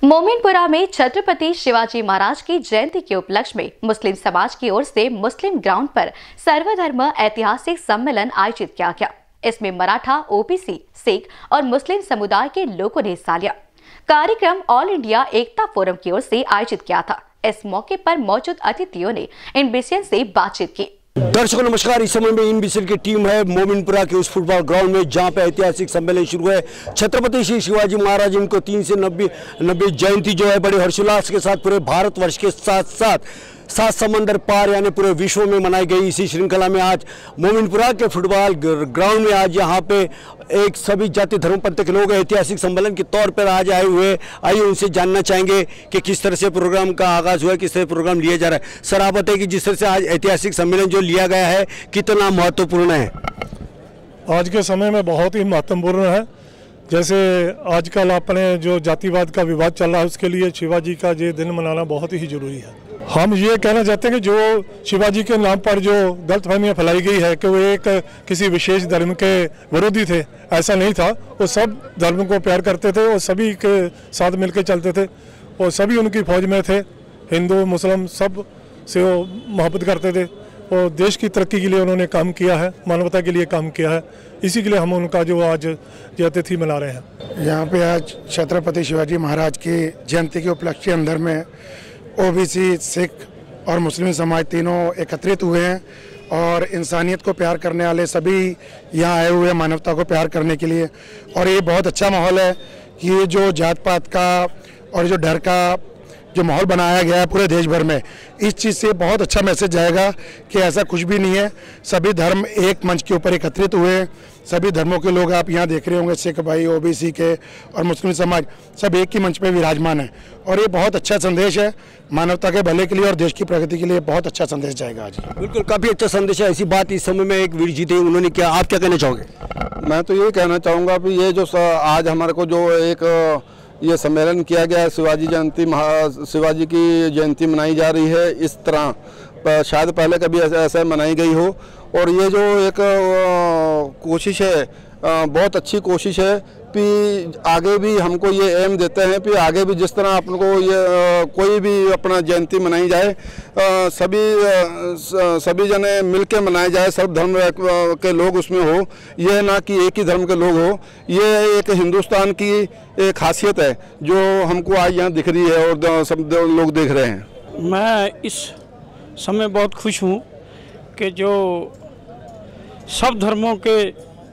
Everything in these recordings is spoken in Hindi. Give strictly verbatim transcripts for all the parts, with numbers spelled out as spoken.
मोमिनपुरा में छत्रपति शिवाजी महाराज की जयंती के उपलक्ष्य में मुस्लिम समाज की ओर से मुस्लिम ग्राउंड पर सर्वधर्म ऐतिहासिक सम्मेलन आयोजित किया गया। इसमें मराठा, ओबीसी, सिख और मुस्लिम समुदाय के लोगों ने हिस्सा लिया। कार्यक्रम ऑल इंडिया एकता फोरम की ओर से आयोजित किया था। इस मौके पर मौजूद अतिथियों ने इनबीसीएन से बातचीत की। दर्शकों नमस्कार। इस समय में इनबीसीएन की टीम है मोमिनपुरा के उस फुटबॉल ग्राउंड में जहां पे ऐतिहासिक सम्मेलन शुरू है। छत्रपति श्री शिवाजी महाराज इनको तीन से नब्बे नब्बे जयंती जो है बड़े हर्षोल्लास के साथ पूरे भारतवर्ष के साथ साथ सात समंदर पार यानी पूरे विश्व में मनाई गई। इसी श्रृंखला में आज मोमिनपुरा के फुटबॉल ग्राउंड में आज यहाँ पे एक सभी जाति धर्म पंथ के लोग ऐतिहासिक सम्मेलन के तौर पर आज आए हुए। आइए उनसे जानना चाहेंगे कि किस तरह से प्रोग्राम का आगाज हुआ है, किस तरह प्रोग्राम लिया जा रहा है। सर आप बताइए कि जिस तरह से आज ऐतिहासिक सम्मेलन जो लिया गया है कितना महत्वपूर्ण है? आज के समय में बहुत ही महत्वपूर्ण है। जैसे आजकल अपने जो जातिवाद का विवाद चल रहा है उसके लिए शिवाजी का ये दिन मनाना बहुत ही जरूरी है। हम ये कहना चाहते हैं कि जो शिवाजी के नाम पर जो गलतफहमियां फैलाई गई है कि वो एक किसी विशेष धर्म के विरोधी थे, ऐसा नहीं था। वो सब धर्म को प्यार करते थे और सभी के साथ मिलकर चलते थे और सभी उनकी फौज में थे। हिंदू मुस्लिम सब से वो मोहब्बत करते थे और देश की तरक्की के लिए उन्होंने काम किया है, मानवता के लिए काम किया है। इसी के लिए हम उनका जो आज जो तिथि मना रहे हैं। यहाँ पे आज छत्रपति शिवाजी महाराज की जयंती के उपलक्ष्य के अंदर में ओबीसी, सिख और मुस्लिम समाज तीनों एकत्रित हुए हैं और इंसानियत को प्यार करने वाले सभी यहाँ आए हुए हैं मानवता को प्यार करने के लिए। और ये बहुत अच्छा माहौल है कि ये जो जात पात का और जो डर का जो माहौल बनाया गया है पूरे देश भर में, इस चीज़ से बहुत अच्छा मैसेज जाएगा कि ऐसा कुछ भी नहीं है। सभी धर्म एक मंच के ऊपर एकत्रित हुए, सभी धर्मों के लोग आप यहाँ देख रहे होंगे, सिख भाई, ओबीसी के और मुस्लिम समाज सब एक ही मंच पे विराजमान है। और ये बहुत अच्छा संदेश है मानवता के भले के लिए और देश की प्रगति के लिए। बहुत अच्छा संदेश जाएगा आज। बिल्कुल, काफ़ी अच्छा संदेश है। ऐसी बात इस समय में एक वीर जी थे, उन्होंने क्या, आप क्या कहना चाहोगे? मैं तो ये कहना चाहूँगा कि ये जो आज हमारे को जो एक ये सम्मेलन किया गया है, शिवाजी जयंती महा शिवाजी की जयंती मनाई जा रही है, इस तरह शायद पहले कभी ऐसा मनाई गई हो। और ये जो एक कोशिश है, बहुत अच्छी कोशिश है कि आगे भी हमको ये एम देते हैं कि आगे भी जिस तरह अपन को ये कोई भी अपना जयंती मनाई जाए, सभी सभी जने मिलके मनाए जाए, सब धर्म के लोग उसमें हो, ये ना कि एक ही धर्म के लोग हो। ये एक हिंदुस्तान की एक खासियत है जो हमको आज यहाँ दिख रही है और सब लोग देख रहे हैं। मैं इस समय बहुत खुश हूँ कि जो सब धर्मों के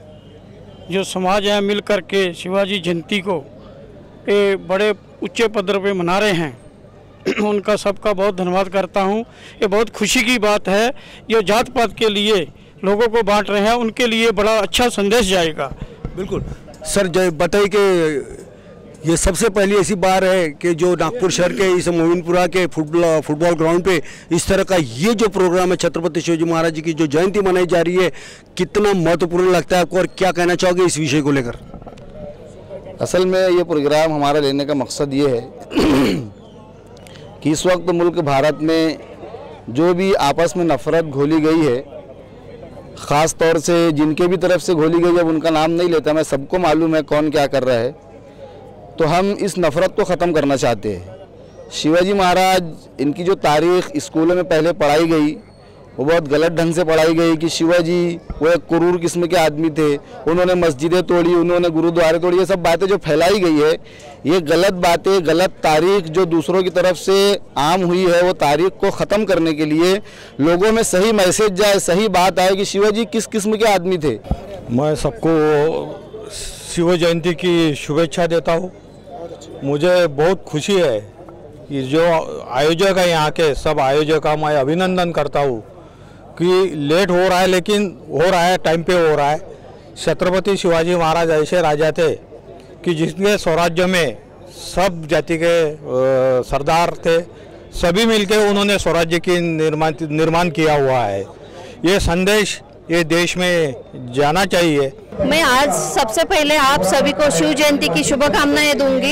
जो समाज है मिल कर के शिवाजी जयंती को ये बड़े ऊंचे पदर पे मना रहे हैं। उनका सबका बहुत धन्यवाद करता हूँ। ये बहुत खुशी की बात है। जो जात पात के लिए लोगों को बांट रहे हैं उनके लिए बड़ा अच्छा संदेश जाएगा। बिल्कुल सर, जय बताइए कि ये सबसे पहली ऐसी बार है कि जो नागपुर शहर के इस मोमिनपुरा के फुटबॉल फुटबॉल ग्राउंड पे इस तरह का ये जो प्रोग्राम है छत्रपति शिवाजी महाराज जी की जो जयंती मनाई जा रही है, कितना महत्वपूर्ण लगता है आपको और क्या कहना चाहोगे इस विषय को लेकर? असल में ये प्रोग्राम हमारा लेने का मकसद ये है कि इस वक्त मुल्क भारत में जो भी आपस में नफरत घोली गई है, ख़ास तौर से जिनके भी तरफ से घोली गई है, उनका नाम नहीं लेता, मैं सबको मालूम है कौन क्या कर रहा है। तो हम इस नफ़रत को ख़त्म करना चाहते हैं। शिवाजी महाराज, इनकी जो तारीख़ स्कूलों में पहले पढ़ाई गई वो बहुत गलत ढंग से पढ़ाई गई कि शिवाजी वो एक क्रूर किस्म के आदमी थे, उन्होंने मस्जिदें तोड़ी, उन्होंने गुरुद्वारे तोड़ी। ये सब बातें जो फैलाई गई है, ये गलत बातें, गलत तारीख़ जो दूसरों की तरफ से आम हुई है, वो तारीख़ को ख़त्म करने के लिए लोगों में सही मैसेज जाए, सही बात आए कि शिवाजी किस किस्म के आदमी थे। मैं सबको शिव जयंती की शुभेच्छा देता हूँ। मुझे बहुत खुशी है कि जो आयोजक है यहाँ के सब आयोजक का मैं अभिनंदन करता हूँ कि लेट हो रहा है लेकिन हो रहा है, टाइम पे हो रहा है। छत्रपति शिवाजी महाराज ऐसे राजा थे कि जिसके स्वराज्य में सब जाति के सरदार थे, सभी मिलकर उन्होंने स्वराज्य की निर्माण निर्माण किया हुआ है। ये संदेश ये देश में जाना चाहिए। मैं आज सबसे पहले आप सभी को शिव जयंती की शुभकामनाएं दूंगी।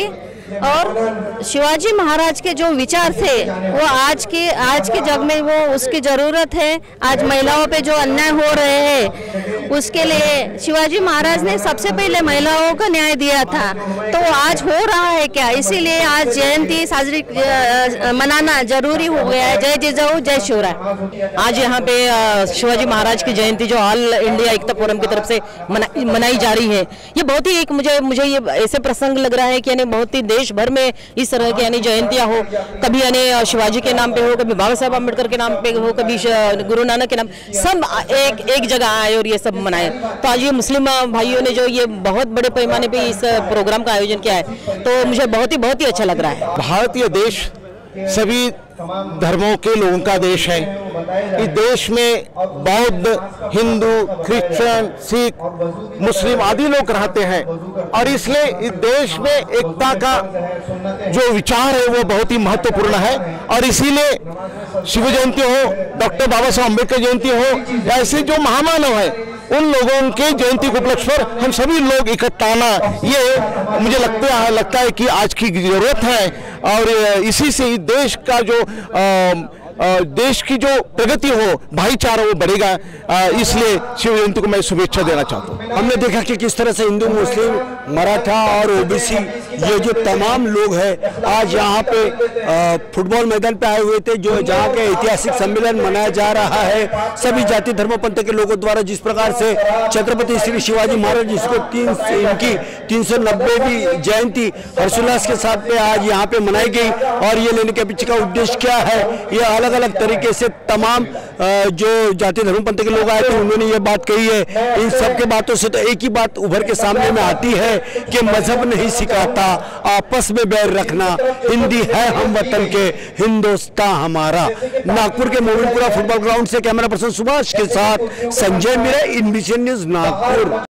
और शिवाजी महाराज के जो विचार थे वो आज के आज के जग में वो उसकी ज़रूरत है। आज महिलाओं पे जो अन्याय हो रहे हैं उसके लिए शिवाजी महाराज ने सबसे पहले महिलाओं को न्याय दिया था, तो वो आज हो रहा है क्या, इसीलिए आज जयंती साजरी मनाना जरूरी हो गया है। जय जिजाऊ जय शिवराय। आज यहाँ पे शिवाजी महाराज की जयंती जो ऑल इंडिया एकता फोरम की तरफ से मना, मनाई जा रही है, ये बहुत ही एक मुझे मुझे ये ऐसे प्रसंग लग रहा है कि यानी बहुत ही देश भर में इस तरह की यानी जयंतियाँ हो, कभी यानी शिवाजी के नाम पे हो, कभी बाबा साहब अम्बेडकर के नाम पे हो, कभी गुरु नानक के नाम, सब एक एक जगह आए और ये सब मनाए। तो आज ये मुस्लिम भाइयों ने जो ये बहुत बड़े पैमाने पे इस प्रोग्राम का आयोजन किया है, तो मुझे बहुत ही बहुत ही अच्छा लग रहा है। भारतीय देश सभी धर्मों के लोगों का देश है। इस देश में बौद्ध, हिंदू, क्रिश्चियन, सिख, मुस्लिम आदि लोग रहते हैं और इसलिए इस देश में एकता का जो विचार है वो बहुत ही महत्वपूर्ण है। और इसीलिए शिव जयंती हो, डॉक्टर बाबा साहब अम्बेडकर जयंती हो, या ऐसे जो महामानव है उन लोगों के जयंती के उपलक्ष्य पर हम सभी लोग इकट्ठा आना, ये मुझे लगता है लगता है कि आज की जरूरत है। और इसी से देश का जो आ, देश की जो प्रगति हो, भाईचारा वो बढ़ेगा। इसलिए शिव जयंती को मैं शुभेच्छा देना चाहता हूँ। हमने देखा कि किस तरह से हिंदू, मुस्लिम, मराठा और ओबीसी ये जो तमाम लोग हैं आज यहाँ पे फुटबॉल मैदान पे आए हुए थे, जो जहाँ के ऐतिहासिक सम्मेलन मनाया जा रहा है सभी जाति धर्म पंथ के लोगों द्वारा। जिस प्रकार से छत्रपति श्री शिवाजी महाराज जिसको तीन इनकी तीन सौ नब्बेवीं जयंती हर्षोल्लास के साथ पे आज यहाँ पे मनाई गई। और ये लेने के पीछे का उद्देश्य क्या है, ये अलग अलग तरीके से तमाम जो जाति धर्म पंथ के लोग आए थे उन्होंने ये बात कही है। इन सब के बातों से तो एक ही बात उभर के सामने में आती है कि मजहब नहीं सिखाता आपस में बैर रखना, हिंदी है हम वतन के, हिंदुस्तान हमारा। नागपुर के मोमिनपुरा फुटबॉल ग्राउंड से कैमरा पर्सन सुभाष के साथ Sanjay Mire, I N B C N news Nagpur.